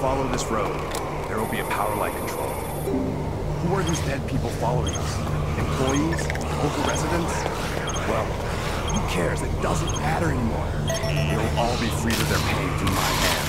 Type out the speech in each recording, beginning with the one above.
follow this road, there will be a power line control. Who are these dead people following us? Employees? Local residents? Well, who cares? It doesn't matter anymore. They'll all be freed of their pain through my hands.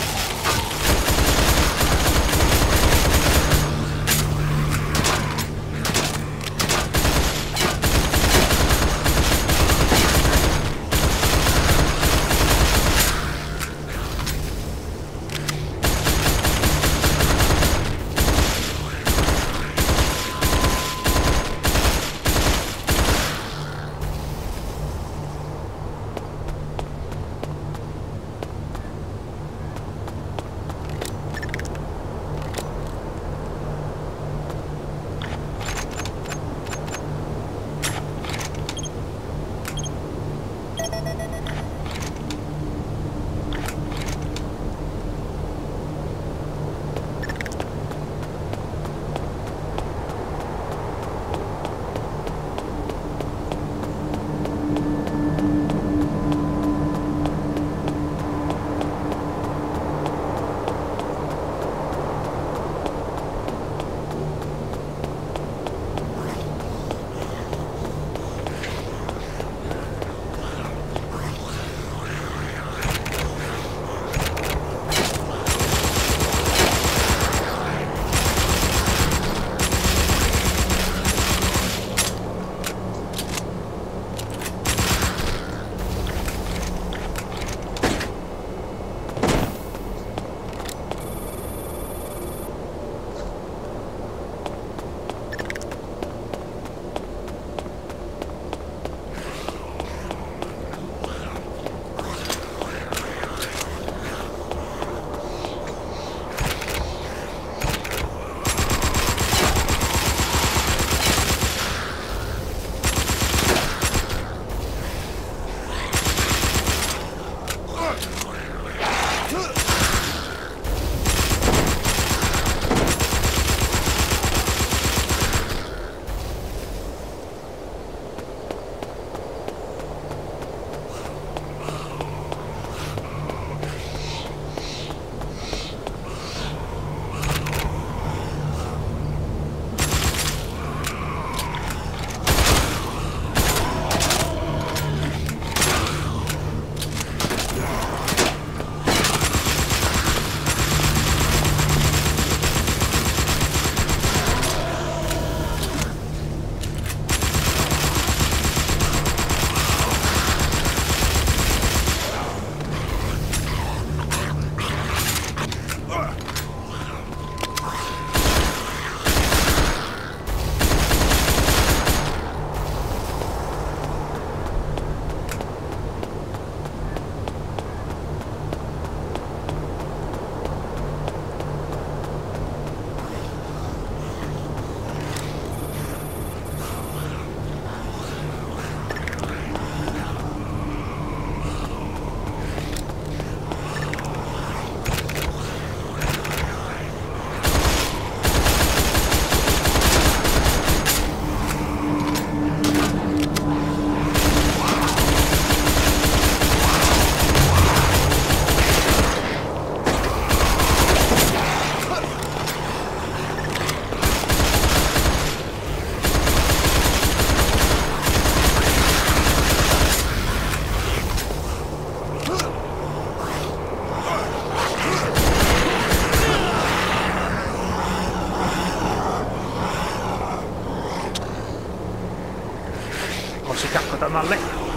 Malle.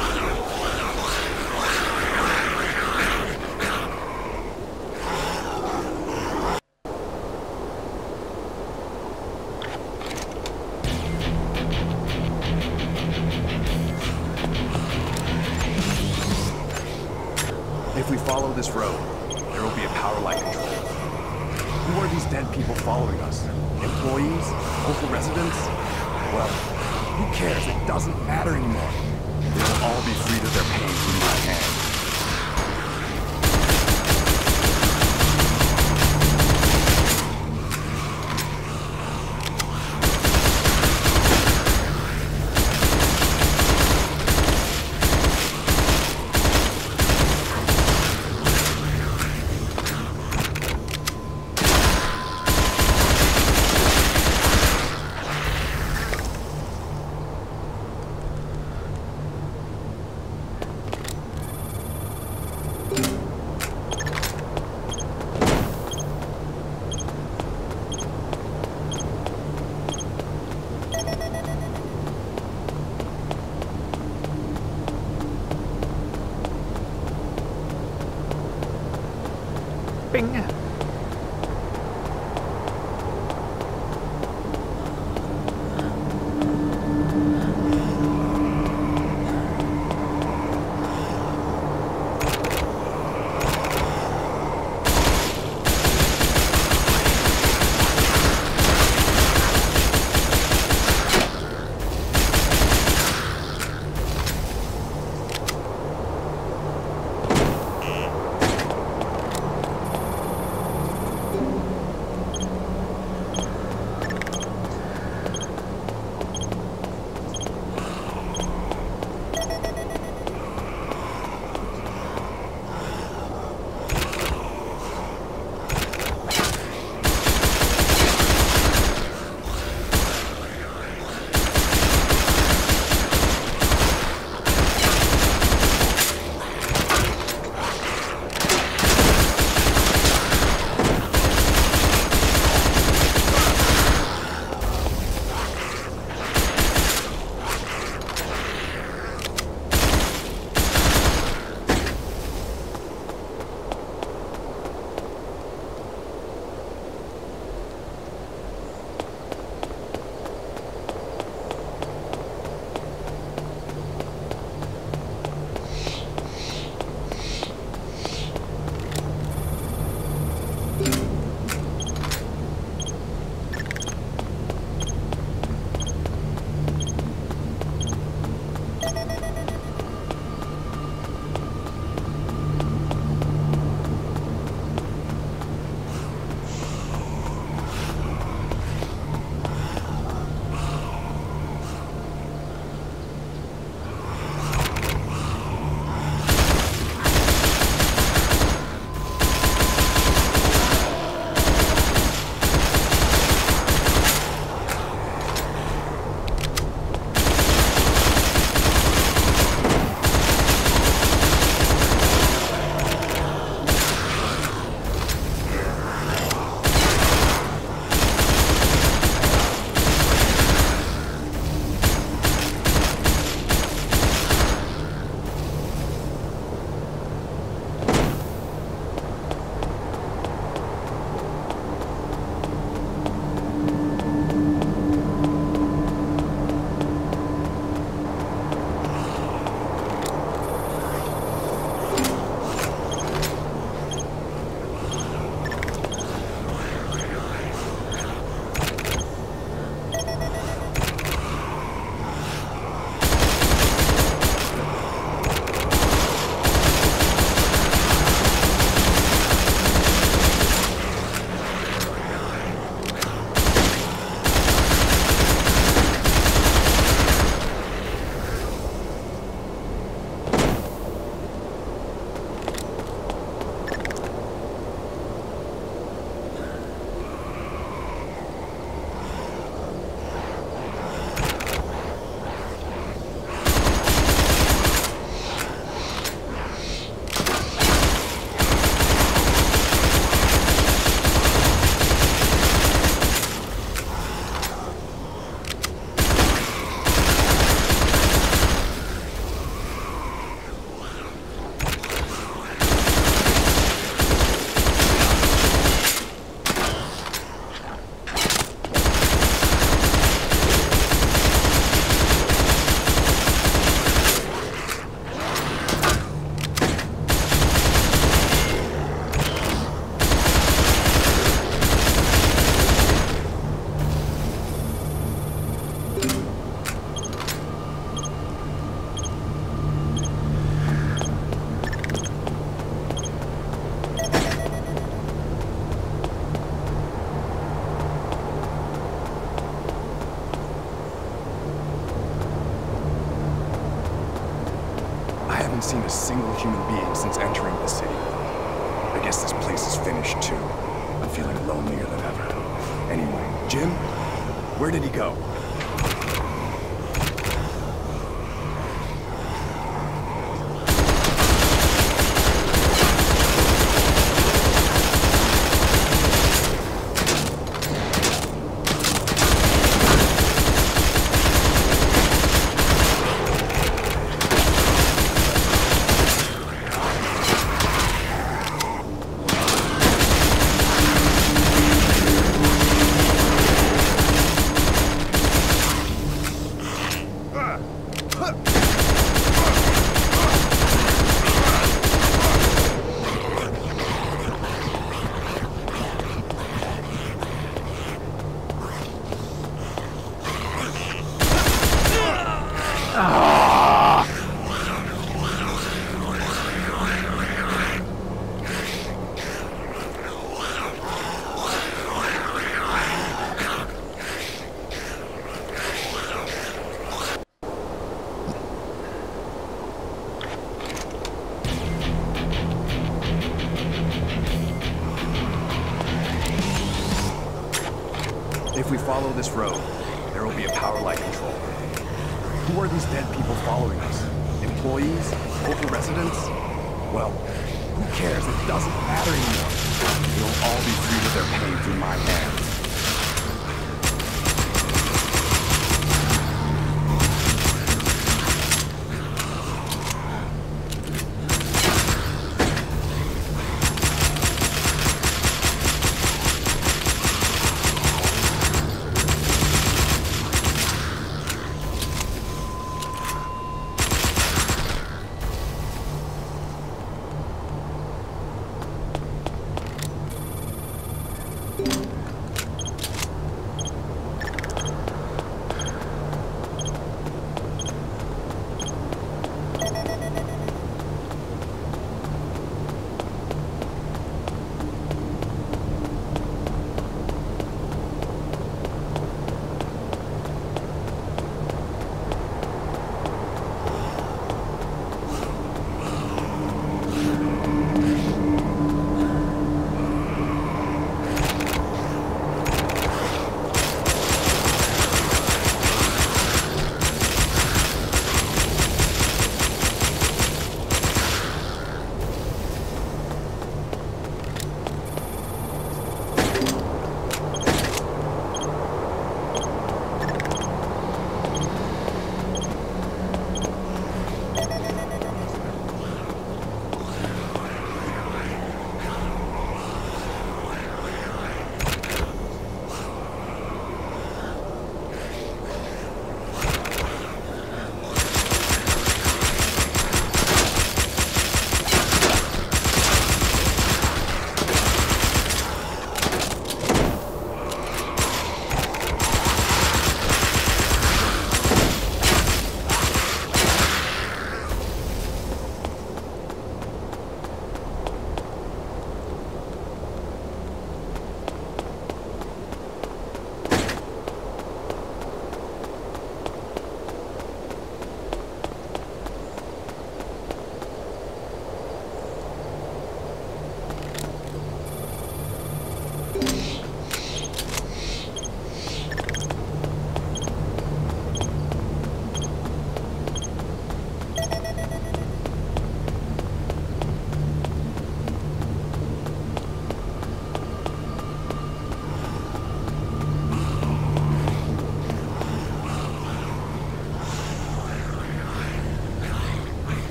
If we follow this road, there will be a power line control. Who are these dead people following us? Employees? Local residents? Well, who cares? It doesn't matter anymore. They will all be freed of their pain through my hands. shopping? haven't seen a single human being since entering the city. I guess this place is finished too. I'm feeling lonelier than ever. Anyway, Jim? Where did he go? If we follow this road, there will be a power line control. Who are these dead people following us? Employees? Local residents? Well, who cares? It doesn't matter anymore. They'll all be freed of their pain through my hands.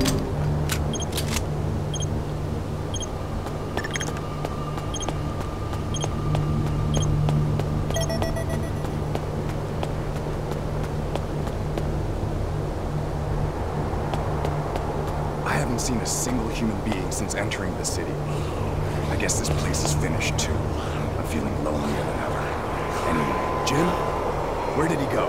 I haven't seen a single human being since entering the city. I guess this place is finished too. I'm feeling lonelier than ever. Anyway, Jim? Where did he go?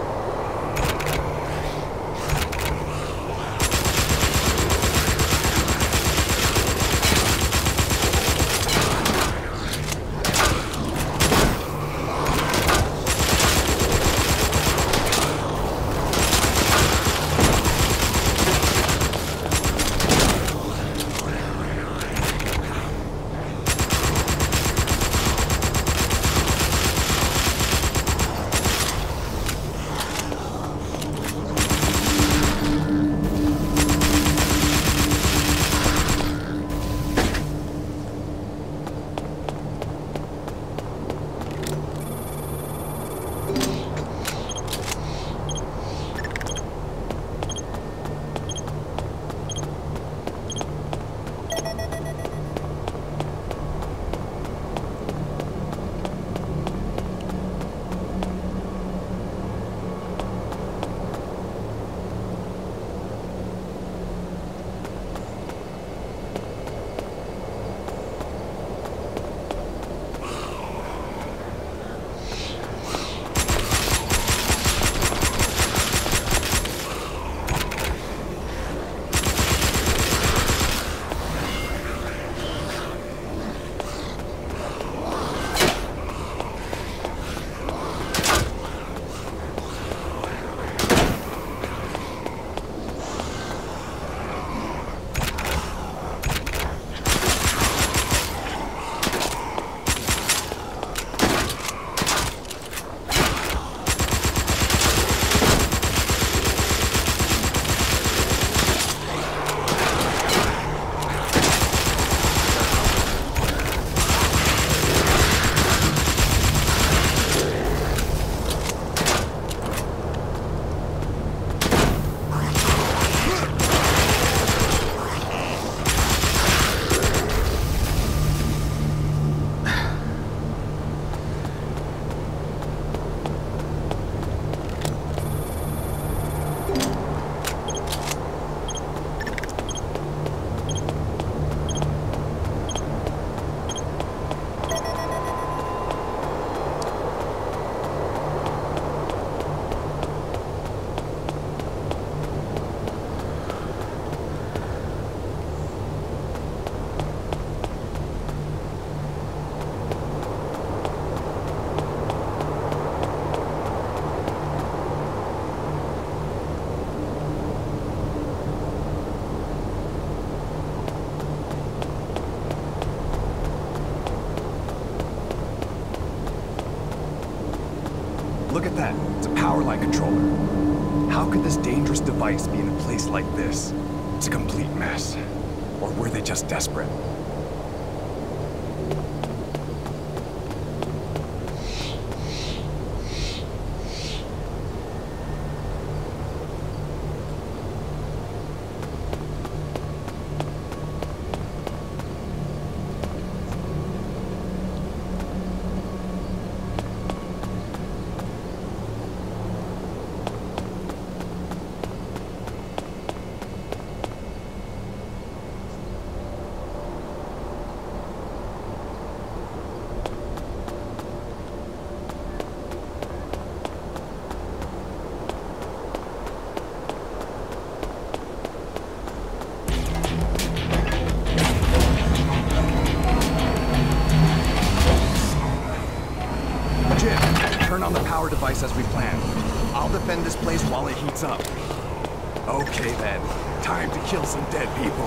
Look at that. It's a power line controller. How could this dangerous device be in a place like this? It's a complete mess. Or were they just desperate? Turn on the power device as we planned. I'll defend this place while it heats up. Okay then, time to kill some dead people.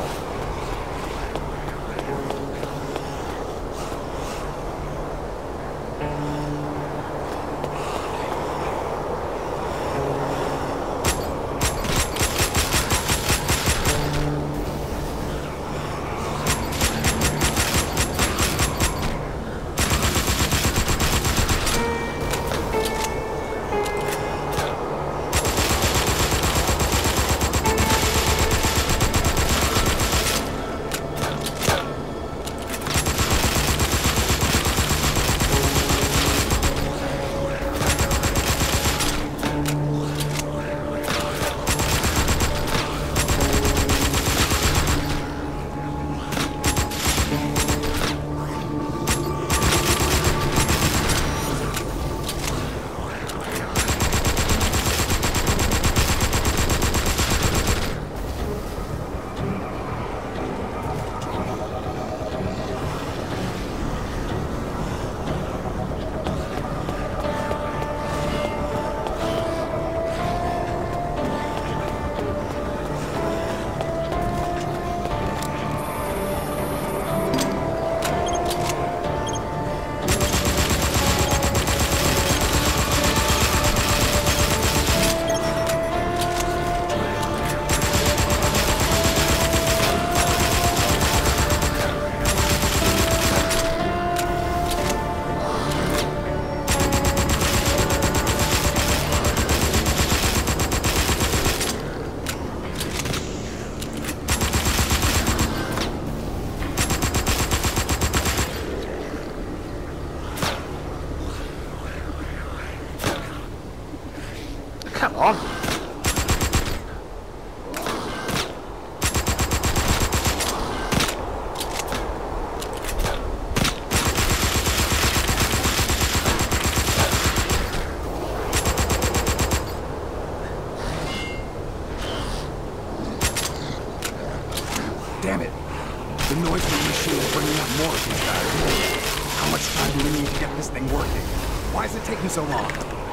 Damn it! The noise from the machine is bringing out more of these guys. How much time do we need to get this thing working? Why is it taking so long?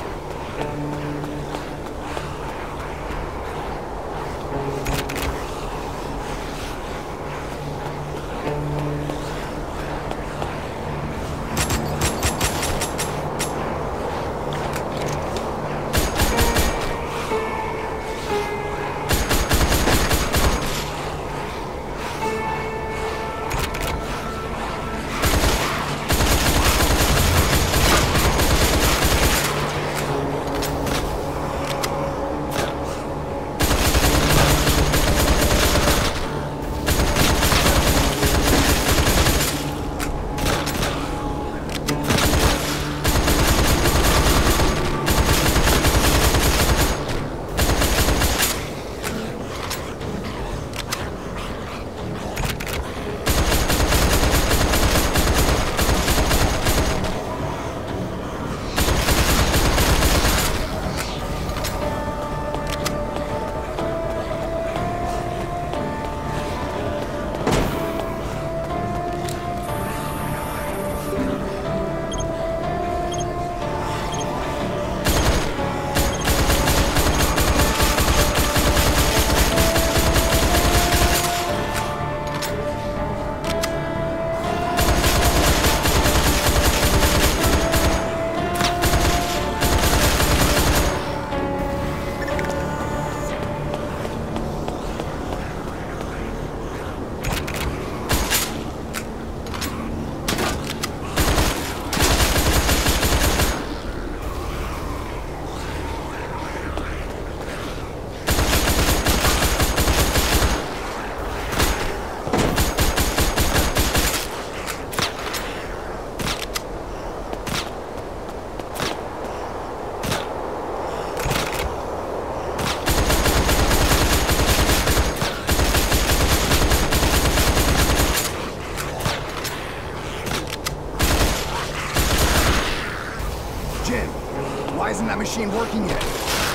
Why isn't that machine working yet?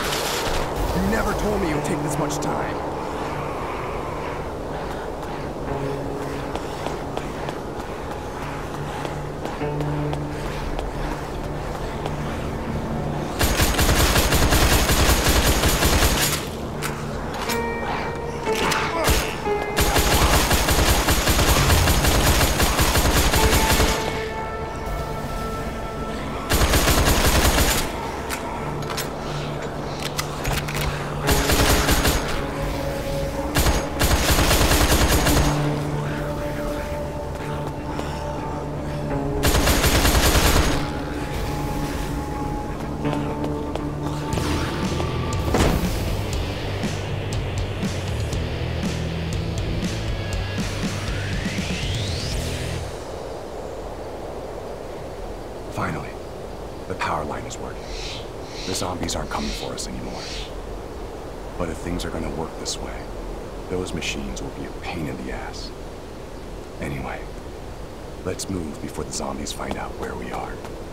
You never told me it would take this much time. Finally, the power line is working. The zombies aren't coming for us anymore. But if things are gonna work this way, those machines will be a pain in the ass. Anyway, let's move before the zombies find out where we are.